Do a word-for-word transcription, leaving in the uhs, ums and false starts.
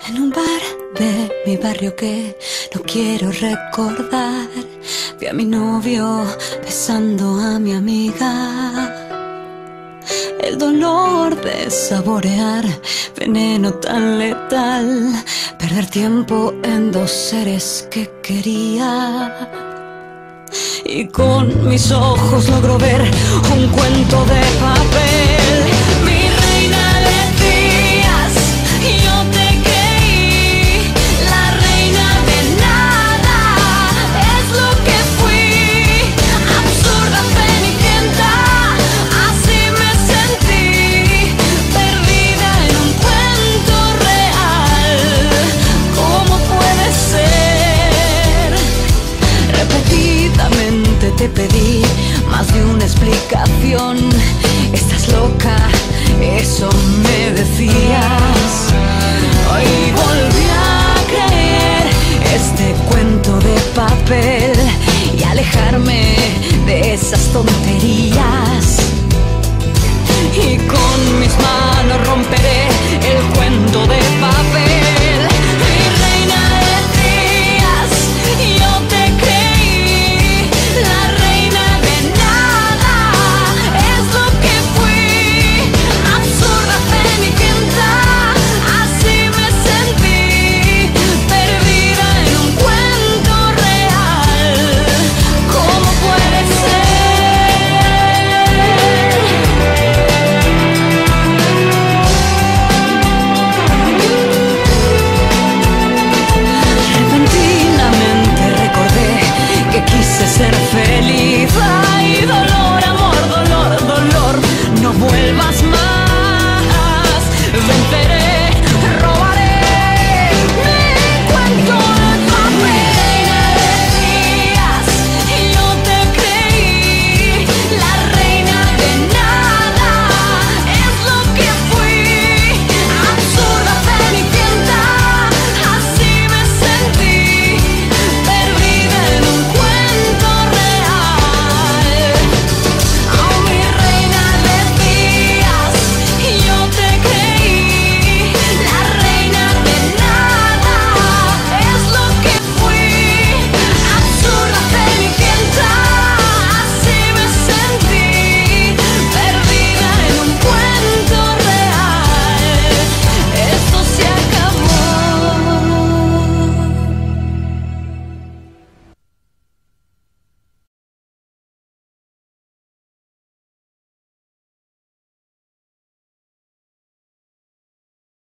En un bar de mi barrio que no quiero recordar, vi a mi novio besando a mi amiga. El dolor de saborear veneno tan letal, perder tiempo en dos seres que quería. Y con mis ojos logro ver un cuento de papel. Mi reina decías, y yo te creí, la reina de nada es lo que fui. Absurda cenicienta, así me sentí, perdida en un cuento real. ¿Cómo puede ser? Repetidamente te pedí más de una explicación. Estás loca, eso me decías. Hoy volví a creer este cuento de papel y alejarme de esas tonterías.